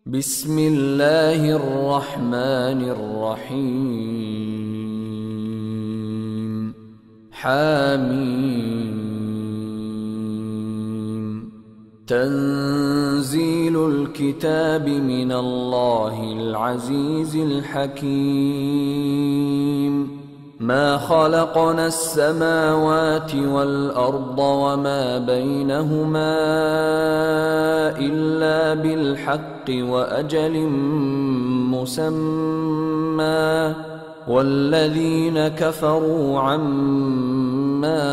بسم الله الرحمن الرحيم حميم تنزيل الكتاب من الله العزيز الحكيم ما خلقنا السماوات والأرض وما بينهما إلا بالحق وأجل مسمى والذين كفروا عما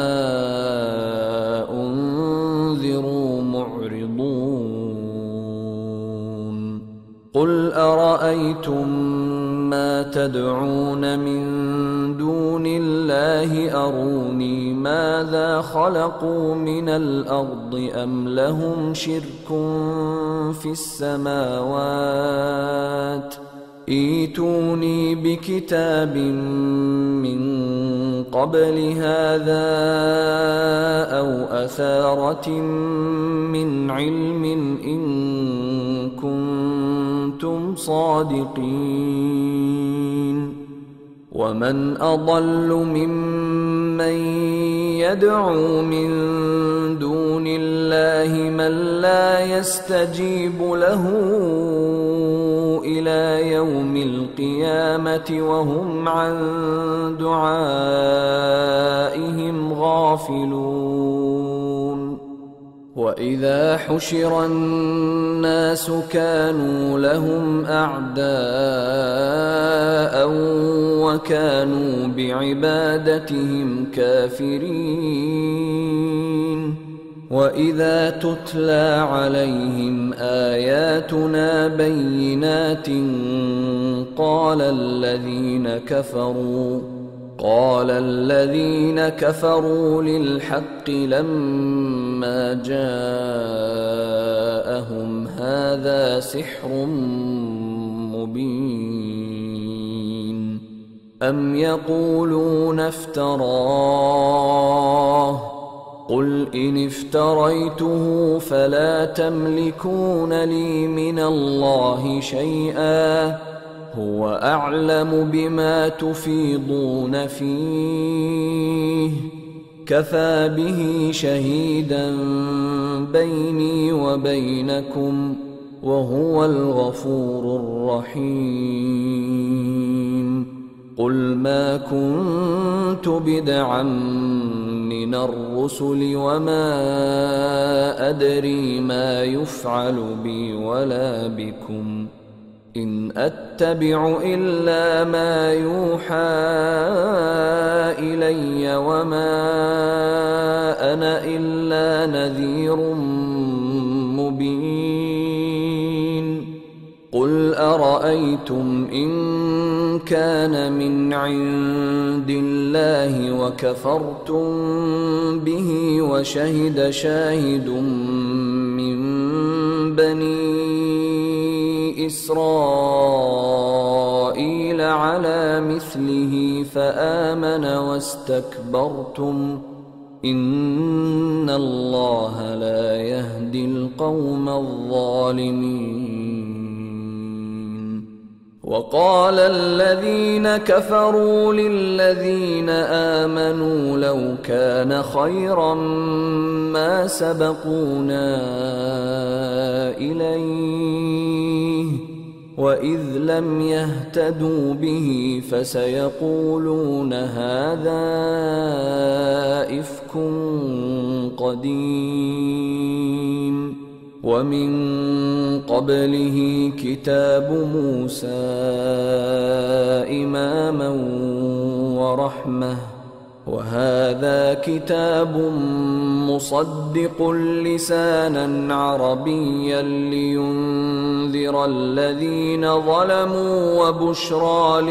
أنذروا معرضون قل أرأيتم ما تدعون من دون الله أروني ماذا خلقوا من الأرض أم لهم شرك في السماوات ائتوني بكتاب من قبل هذا أو أثارة من علم إن كنتم صادقين ومن أضل ممن يدعو من دون الله من لا يستجيب له إلى يوم القيامة وهم عن دعائهم غافلون وإذا حشر الناس كانوا لهم أعداء وكانوا بعبادتهم كافرين وإذا تتلى عليهم آياتنا بينات قال الذين كفروا للحق لما جاءهم هذا سحر مبين أم يقولون افتراه قل إن افتريته فلا تملكون لي من الله شيئا هو أعلم بما تفيضون فيه كفى به شهيدا بيني وبينكم وهو الغفور الرحيم قل ما كنت بدعا من الرسل وما أدري ما يفعل بي ولا بكم إن أتبع إلا ما يوحى إلي وما أنا إلا نذير مبين قل أرأيتم إن كان من عند الله وكفرتم به وشهد شاهد من بني إسرائيل على مثله فآمن واستكبرتم إن الله لا يهدي القوم الظالمين وقال الذين كفروا للذين آمنوا لو كان خيرا ما سبقونا إليه وإذ لم يهتدوا به فسيقولون هذا إفك قديم ومن قبله كتاب موسى إماما ورحمة وهذا كتاب مصدق لسانا عربيا لينذر الذين ظلموا وبشرى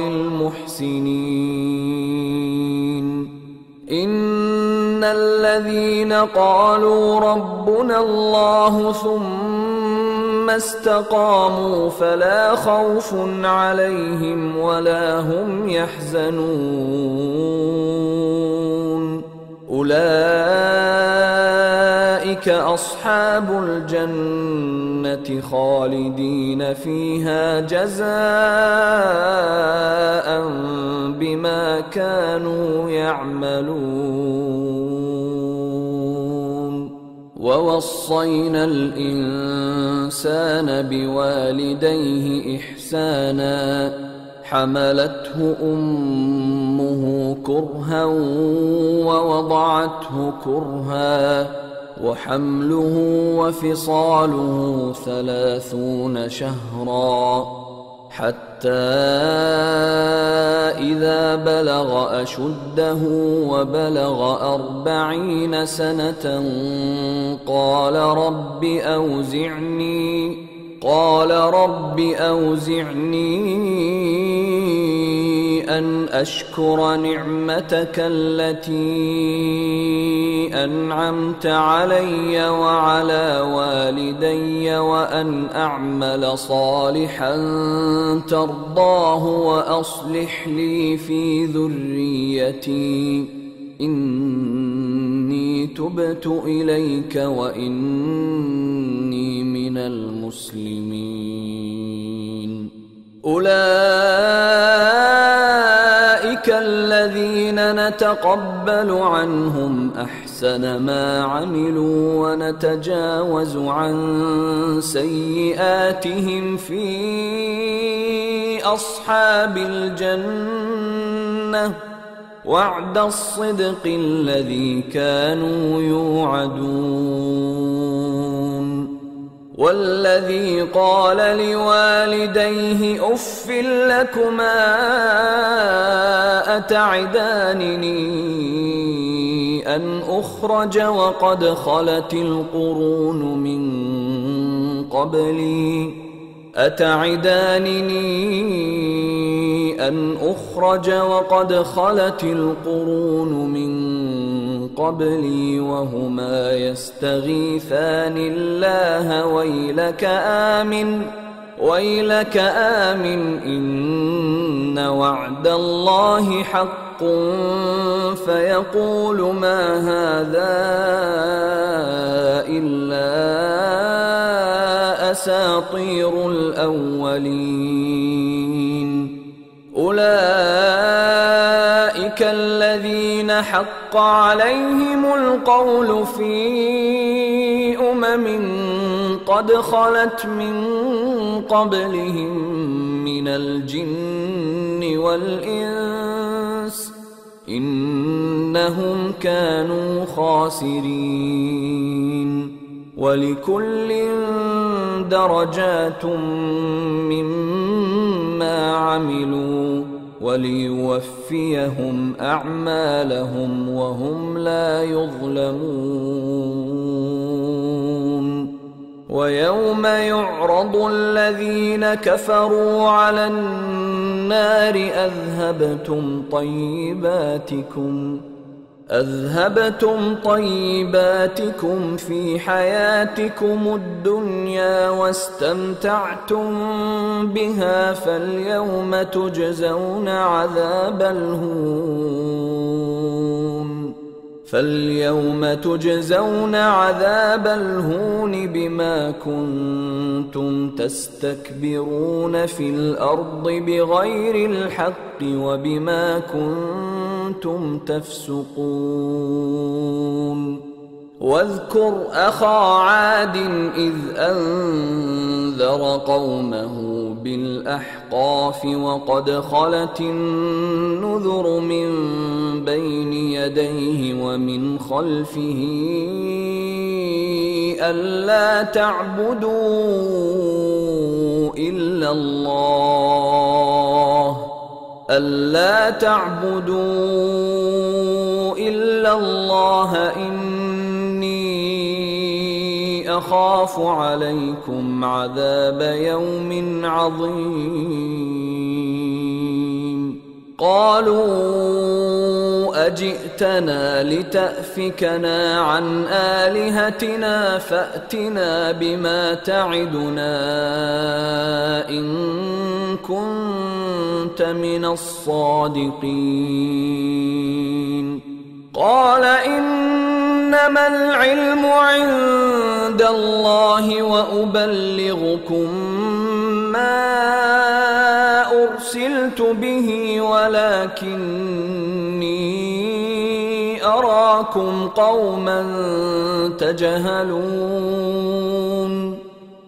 للمحسنين إن الذين قالوا ربنا الله ثم استقاموا فلا خوف عليهم ولا هم يحزنون أولئك أولئك أصحاب الجنة خالدين فيها جزاء بما كانوا يعملون. ووصينا الإنسان بوالديه إحسانا حملته أمه كرها ووضعته كرها وحمله وفصاله 30 شهرا حتى إذا بلغ أشده وبلغ 40 سنة قال رب أوزعني أن أشكر نعمتك التي أنعمت علي وعلى والدي وأن أعمل صالحا ترضاه وأصلح لي في ذريتي إني تبت إليك وإني من المسلمين. أولئك الذين نتقبل عنهم أحسن ما عملوا ونتجاوز عن سيئاتهم في أصحاب الجنة وعد الصدق الذي كانوا يوعدون. والذي قال لوالديه أف لكما أتعدانني أن أخرج وقد خلت القرون من قبلي وهما يستغيثان الله ويلك آمن إن وعد الله حق فيقول ما هذا إلا أساطير الأولين. أولئك الذين حق عليهم القول في قد خلت من قبلهم من الجن والإنس إنهم كانوا خاسرين. ولكل درجات مما عملوا وليوفيهم أعمالهم وهم لا يظلمون. ويوم يعرض الذين كفروا على النار أذهبتم طيباتكم في حياتكم الدنيا واستمتعتم بها فاليوم تجزون عذاب الهون بما كنتم تستكبرون في الأرض بغير الحق وبما كنتم تفسقون. واذكر أخا عاد إذ أنذر قومه بالأحقاف وقد خلت النذر من بين يديه ومن خلفه ألا تعبدوا إلا الله إني أخاف عليكم عذاب يوم عظيم. قالوا أجئتنا لتأفكنا عن آلهتنا فأتنا بما تعدنا إن كنت من الصادقين. قال إنما العلم عند الله وأبلغكم ما أرسلت به ولكني أراكم قوما تجهلون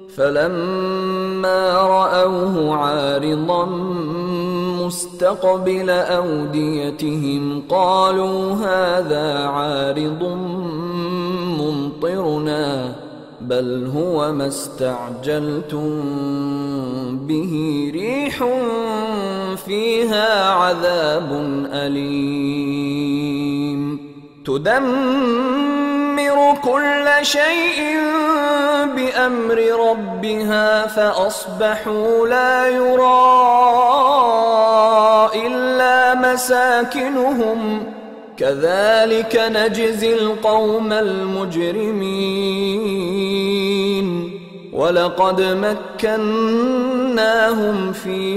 فلما رأوه عارضا مستقبل أوديتهم قالوا هذا عارض ممطرنا بل هو ما استعجلتم به ريح فيها عذاب أليم تدمر كل شيء بأمر ربها فأصبحوا لا يرى إلا مساكنهم كذلك نجزي القوم المجرمين ولقد مكناهم في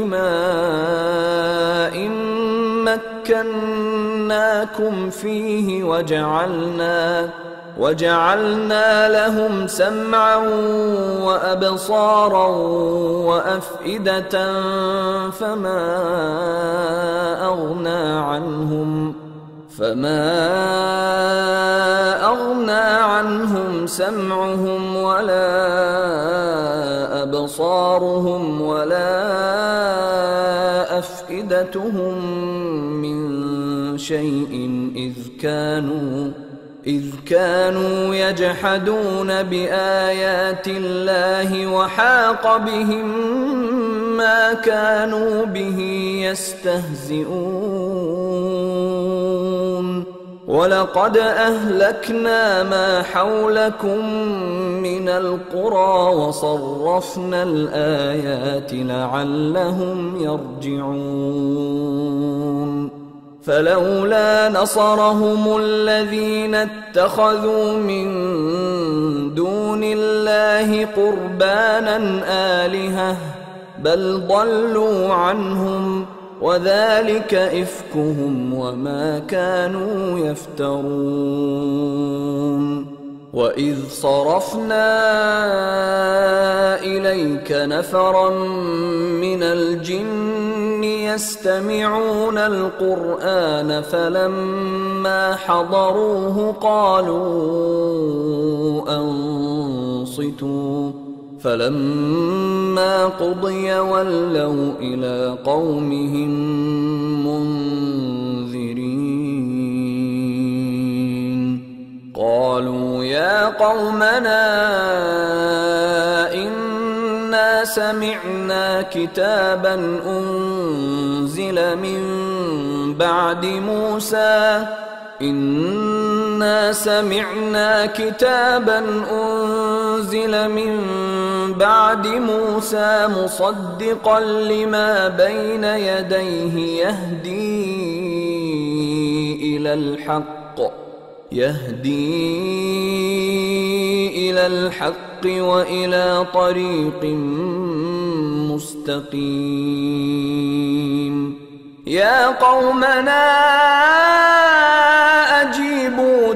ماء مكناكم فيه وجعلنا لهم سمعا وأبصارا وأفئدة فما أغنى عنهم سمعهم ولا أبصارهم ولا أفئدتهم من شيء إذ كانوا يجحدون بآيات الله وحاق بهم ما كانوا به يستهزئون ولقد أهلكنا ما حولكم من القرى وصرفنا الآيات لعلهم يرجعون فلولا نصرهم الذين اتخذوا من دون الله قربانا آلهة بل ضلوا عنهم وذلك إفكهم وما كانوا يفترون وإذ صرفنا إليك نفرا من الجن يستمعون القرآن فلما حضروه قالوا أنصتوا فلما قضي ولوا إلى قومهم منذرين قالوا يا قومنا إنا سمعنا كتابا أنزل من بعد موسى مصدقا لما بين يديه يهدي إلى الحق وإلى طريق مستقيم يا قومنا أجيبوا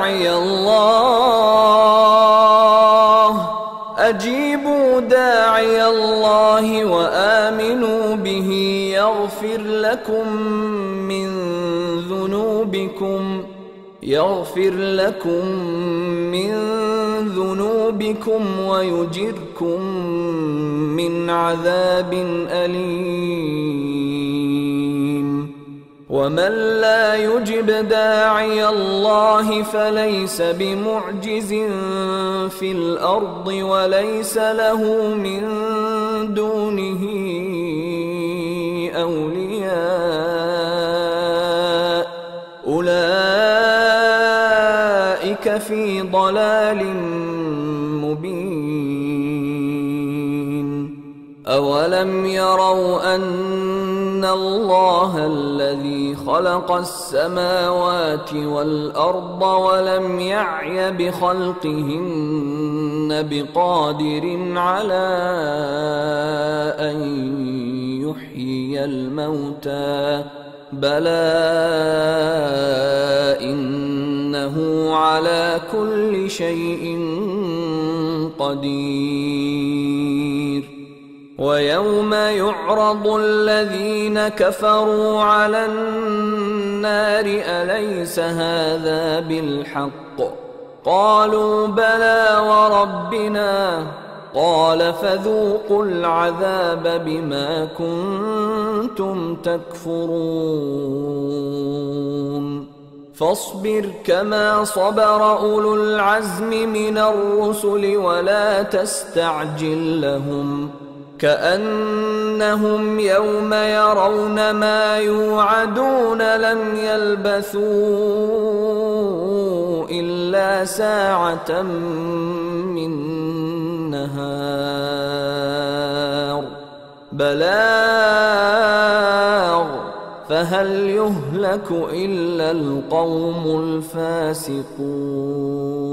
داعي الله وآمنوا به يغفر لكم من ذنوبكم ويجركم من عذاب أليم ومن لا يجب داعي الله فليس بمعجز في الأرض وليس له من دونه أولياء أولئك في ضلال مبين أولم يروا أن الله الذي خلق السماوات والأرض ولم يعي بخلقهن بقادر على أن يحيي الموتى بلى إنه على كل شيء قدير. ويوم يعرض الذين كفروا على النار أليس هذا بالحق؟ قالوا بلى وربنا. قال فذوقوا العذاب بما كنتم تكفرون. فاصبر كما صبر أولو العزم من الرسل ولا تستعجل لهم كأنهم يوم يرون ما يوعدون لم يلبثوا إلا ساعة من نهار بلاغ فهل يهلك إلا القوم الفاسقون.